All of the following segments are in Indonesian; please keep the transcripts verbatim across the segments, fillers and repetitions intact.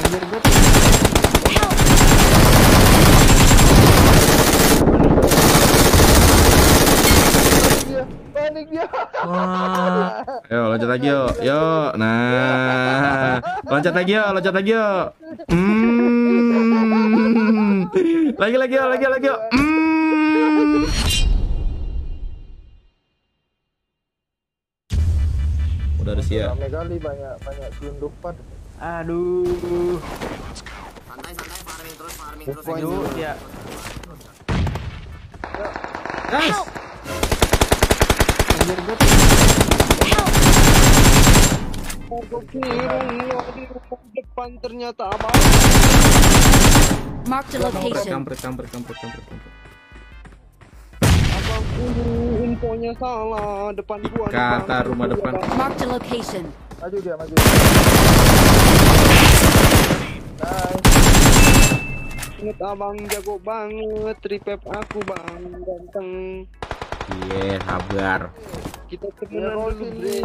Anjir gue. Panik dia. Wah. Ayo loncat lagi yuk. Yuk. Nah. Loncat lagi yuk, loncat lagi yuk. Hmm. Lagi lagi yuk, lagi lagi yuk. Hmm. Udah ada siap. Rame kali, banyak banyak selundupan. Aduh. Santai-santai farming terus, farming terus. Aduh, ya. Guys. Anjir gue. Aku kira lo di depan ternyata abang. Mark the location. Kampret, kampret, kampret, kampret, kampret. Abang infonya salah, depan gua. Kata rumah depan. Mark the location. Maju dia, maju. Nice. Ingat abang jago banget, revive aku bang, ganteng. Iya, sabar. Kita Dia temenan roll dulu, sini.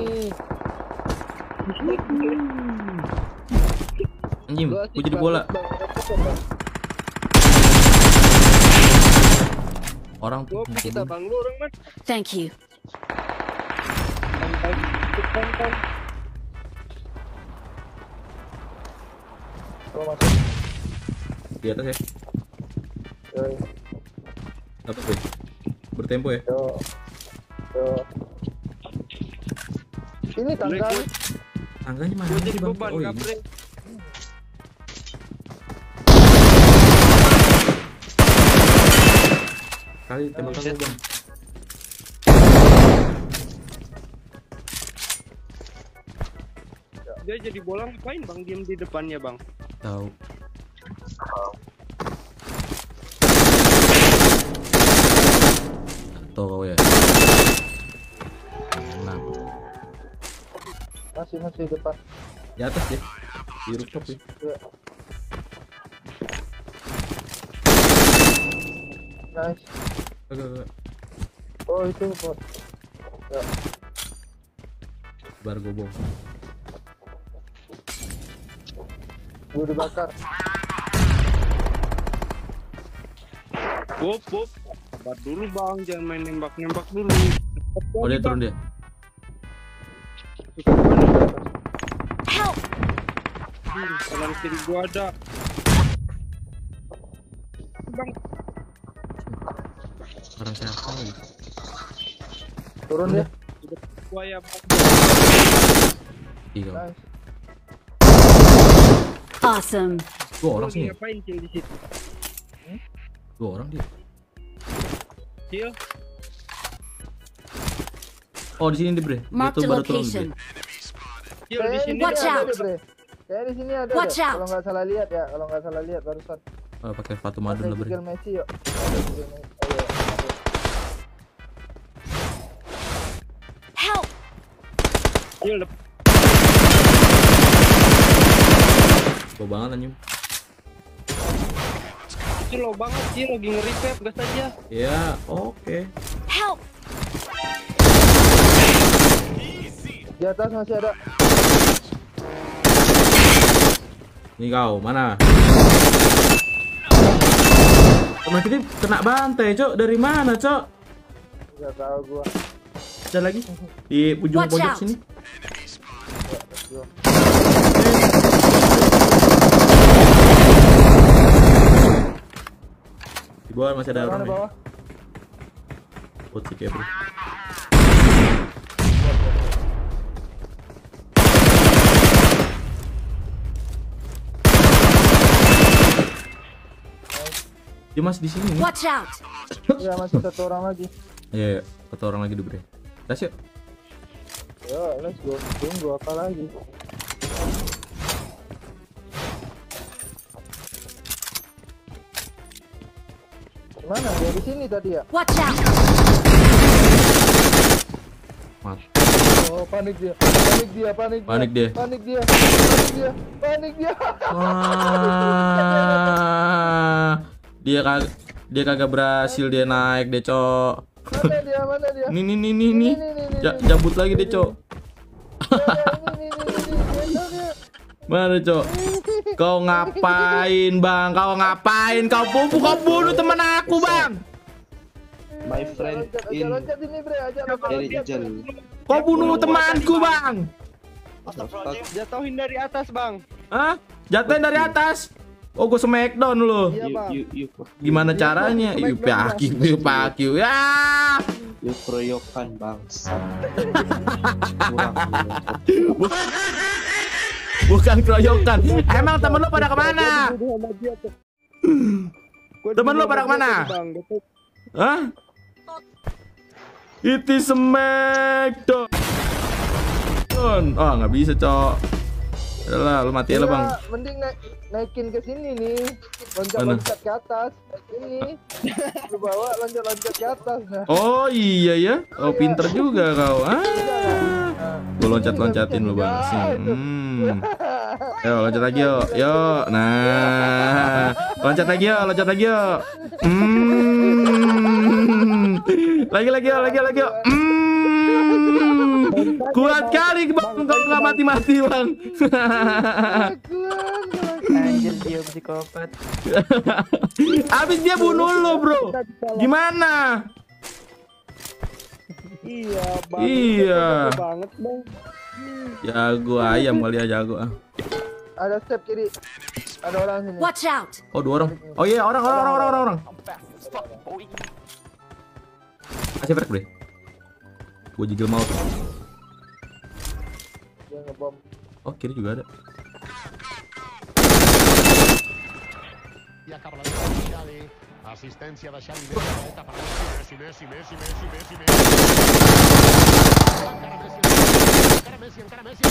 Anjing, Lu gua asik jadi banget, bola. Bang. Repot, Bang. Orang Gua tuh. kita bang, lu orang mana? Thank you. Santai, depan kan. Kalau masuk. Di atas ya. Yo, Apa gue? Bertempo ya. yo. Yo. Ini tangga. Tangganya mana Gua sih jadi bang? beban, Oh ini. kapre. Kali tembakan lu bang. Dia jadi bola ngapain bang, diem di depannya bang? Tahu. Atau ya. Enam. Masih masih depan. Di atas deh. Di rooftop ya. Ya. Nice. Agak, agak. Oh itu bot. Ya. Bar gobong. Gue dibakar. Wop wop. Sabar dulu bang, jangan main nembak-nembak dulu. Oh dia turun dia. Help! Hmm, kanan kiri gua ada. Bang, Orang siapa lagi? Turun dia. gua ya bang. Tiga. Nice. Awesome. Dua Lu orang lagi sih. ngapain cil di situ? Dua orang dia. Cil, Oh di sini dia bre. Dia Mark tuh the baru turun location. bre. cil di Kayaknya sini. Watch ada out. deh, Bre. Kayaknya di sini ada. Watch deh. out. Kalau nggak salah lihat ya, kalau nggak salah lihat barusan. Oh, pakai sepatu madun Ada lah bre. Gigel Messi yuk. Ada Gigel Messi. Oh, iya. Help! Cil, dep- Gue banget anjing. cil lo banget cil lagi nge-revive gas aja. Ya, oke. Help! Di atas masih ada. Ini kau mana? Teman kita kena bantai, Cok. Dari mana, Cok? Nggak tahu gua. Ada lagi di ujung Watch pojok out. sini. Gua. Di bawah masih ada Mana orang nih. bawah? Putih ya, bro. Dia masih di sini nih. Watch out! Ya masih satu orang lagi. Iya, iya. Satu orang lagi di bre. Gas yuk. Yo, let's go. Tunggu apa lagi? Mana? Dia di sini tadi ya? Watch out! Mat. Oh, panik dia. Panik dia, panik dia. Panik dia. Panik dia. Panik dia. Panik dia. Wah. Dia kagak dia kagak berhasil dia naik deh, Cok. Mana dia? Mana dia? Nih nih nih nih nih. Ja- Jabut lagi deh, Cok. Ini, ini, ini, ini, ini, ini, ini, ini. Mana, Cok? Ini. Kau ngapain bang? Kau ngapain? Kau bunuh, kau bunuh teman aku bang. My friend in Loncat sini bre, ajak loncat. Elijah. Kau bunuh temanku bang. Jatuhin dari atas bang. Hah? Jatuhin dari atas? Oh gue smackdown lo. Iya You bang. you you Gimana caranya? Iu pakiu, iu pakiu. Ya. you keroyokan bangsa. Bukan keroyokan. Emang temen lo pada kemana? Temen lo pada kemana? Hah? It is smackdown. Oh nggak bisa cok. Udah lu mati ya bang. Iya, mending naik naikin ke sini nih. Loncat-loncat ke atas. Ini. Lu bawa loncat-loncat ke atas. Nah. Oh iya ya. Oh pinter juga kau. Ah. Gue loncat-loncatin lu bang. Hmm. Yo loncat lagi yo. Yo. Nah. Loncat lagi yo. Loncat lagi yo. Hmm. Lagi lagi yo. Lagi lagi yo. Hmm. Kuat kali bang. Kau nggak mati-mati bang. Anjir dia psikopat. Abis dia bunuh lo bro. Gimana? Iya bang. Iya. Banget bang. Jago ayam kali ya jago ah. Ada step kiri. Ada orang sini. Watch out! Oh dua orang. Oh iya orang orang orang orang orang. Kasih break deh. Gue jigil mau. Dia ngebom. Oh kiri juga ada. Y acaba la de Xavi. Asistencia de Xavi. Meta para Messi, Messi, Messi, Messi, Messi, Messi. Encara Messi, encara Messi.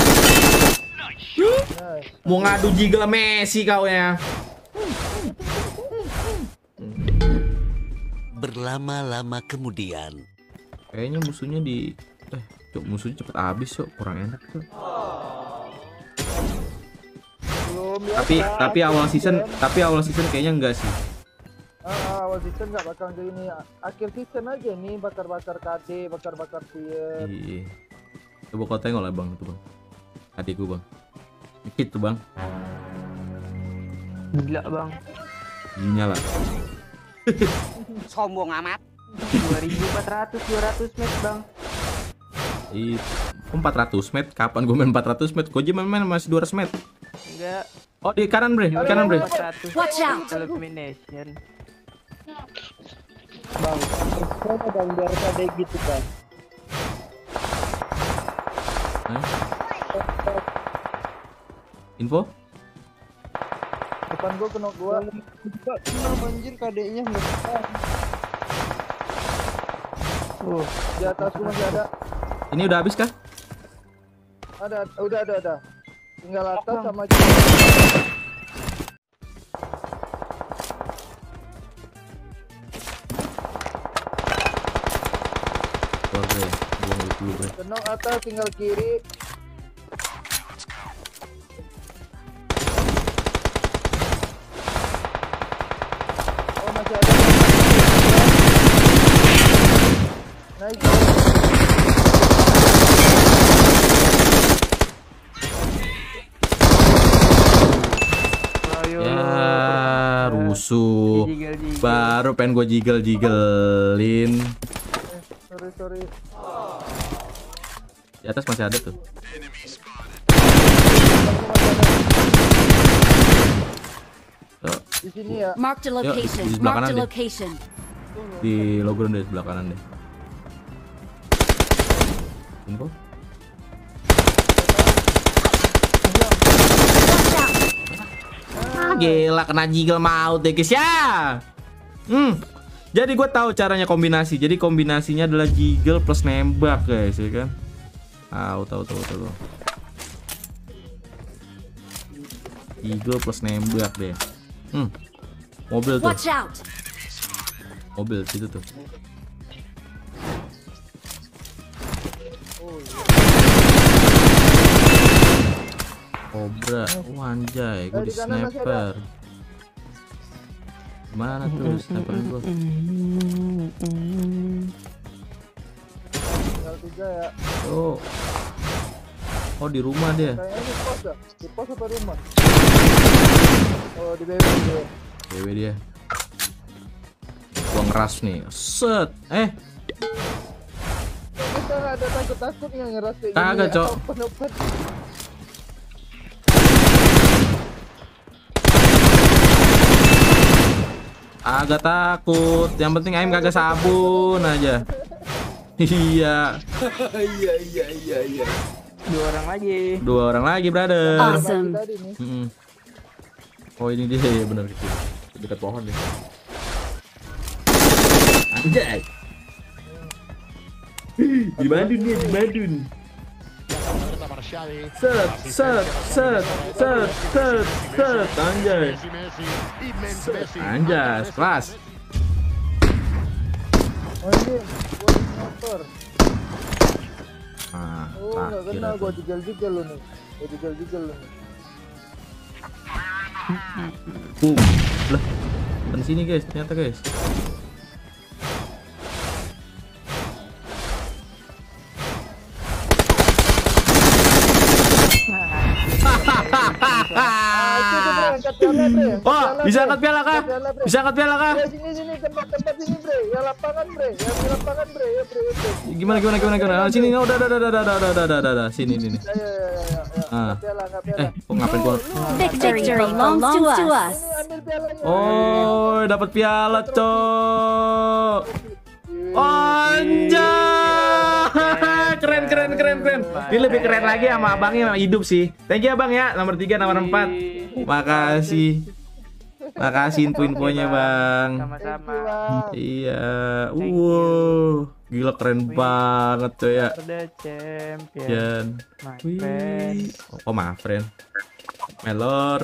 Mau ngadu jigil Messi kau ya. Berlama-lama kemudian. Kayaknya musuhnya di eh cok musuhnya cepet habis cok, kurang enak tuh. Belum ya. Tapi tapi awal season tapi awal season kayaknya enggak sih. Ah, awal season nggak bakal kayak ini. Akhir season aja nih bakar-bakar K D, bakar-bakar tier. Iya. Coba kau tengok lah bang itu bang. Adikku bang. Itu bang. Gila bang. Nyala. Sombong amat. dua ribu empat ratus dua ratus met bang. Itu empat ratus met. Kapan gue main empat ratus met? Gue aja main masih dua ratus met. Enggak. Oh di kanan bre, di kanan bre. empat ratus. Watch out! Elimination. Bang, mana bang biar ada gitu bang. Hah? Info? Depan gua kena gua. Enggak kena anjir K D-nya enggak. Oh, di atas gua masih ada. Ini udah habis kah? Ada, udah ada ada. Tinggal atas sama Keluar bre, buang dulu bre. kenok atas tinggal kiri. Oh, masih ada. Naik. Ayo. Ya rusuh. Jigel-jigel. Baru pengen gue jigel-jigelin. Sorry sorry. Di atas masih ada tuh. Oh, Di sini ya. Marked a Yo, di- location. di sebelah Marked kanan a deh. location. di logo deh sebelah kanan deh. Info? Ah, gila kena jigel maut deh guys ya. Hmm. Jadi gue tahu caranya kombinasi. Jadi kombinasinya adalah jigel plus nembak guys, ya kan? Tahu tahu tahu tahu. Jigel plus nembak deh. Hmm. Mobil tuh. Watch out! Mobil situ tuh. Cobra, oh, anjay, gue Eh, di di kanan masih sniper. Mana tuh sniper gue? Tinggal tiga ya. Oh, oh di rumah dia. Kayaknya di pos ya. Di pos atau rumah? Oh, di B W dia. B W dia. Gua ngeras nih. Set. Eh, Kita nggak ada takut-takutnya ngeras kayak gini. Kagak, ya. Cok. Open-open. agak takut. Yang penting aim kagak sabun aja. Iya. Iya iya iya iya. Dua orang lagi. Dua orang lagi, brother. Awesome. Tadi nih. Mm-mm. Oh, ini dia ya, benar kecil. Dekat pohon deh. Anjay. Di Bandung dia, di Bandung. Set, set, set, set, set, set, anjay. Anjay, kelas. Oh ini, gua di motor. Nah, Oh nggak tak kenal kira gua tuh. jigel-jigel lu nih. Gua jigel-jigel lu nih. Boom. Lah, di sini guys, ternyata guys. Ah, itu tuh bre, angkat piala bre. Angkat Oh, piala, bisa bre. angkat piala kah? Angkat piala, bre. Bisa angkat piala kah? Bre, sini sini tempat tempat sini bre. Ya lapangan bre. Ya di lapangan bre. Ya bre, ya bre. Gimana gimana gimana gimana? Ah, sini, oh, udah udah udah udah udah udah udah udah udah sini sini. Ya ya ya ya. ya. Ah. Angkat piala, angkat piala. Eh, kok ngapain gua? Victory belongs to us. Ini ambil pialanya. Oh, dapat piala, Cok. Anjay, keren keren keren keren. Ini lebih keren lagi sama abangnya hidup sih. Thank you abang ya, nomor tiga, nomor empat. Makasih, makasih info-infonya bang. Sama-sama. Iya, wow, gila keren banget coy ya. The champion. Jan, My friend. wih, oh my friend, my lord.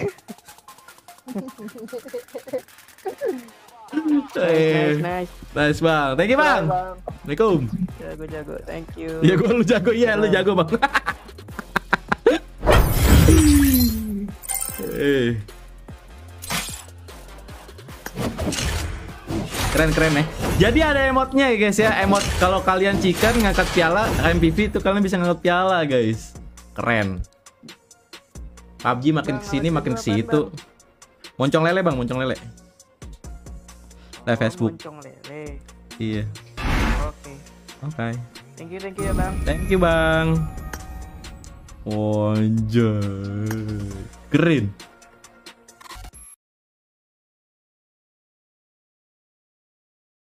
Nice, nice. Nice bang, thank you bang. Assalamualaikum. Jago-jago. Thank you. Ya gua lu jago, iya lu jago bang. Eh. Keren keren ya. Jadi ada emotnya ya guys ya. Emot kalau kalian chicken ngangkat piala M P V itu kalian bisa ngangkat piala guys. Keren. P U B G makin kesini makin ke situ. Moncong lele bang, moncong lele. Live Facebook. Moncong lele. Iya. Oke. Oke. Thank you, thank you ya bang. Thank you bang. Anjay. Keren.